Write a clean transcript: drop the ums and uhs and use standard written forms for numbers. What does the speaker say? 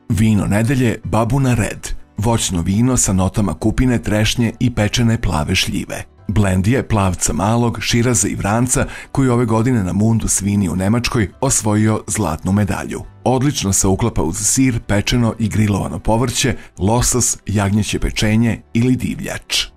Vino nedelje Babuna Red, voćno vino sa notama kupine, trešnje i pečene plave šljive. Blend je plavca malog, širaza i vranca koji ove godine na Mundus vini u Nemačkoj osvojio zlatnu medalju. Odlično se uklapa uz sir, pečeno i grilovano povrće, losos, jagnjeće pečenje ili divljač.